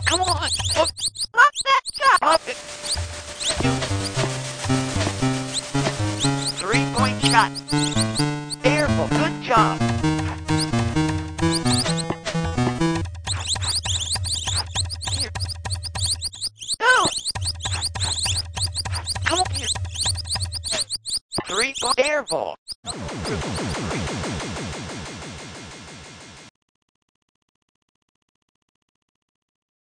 Come on! Oh, not that shot! 3-point shot. Careful, good job. Here. No! Come on here. 3-point air ball.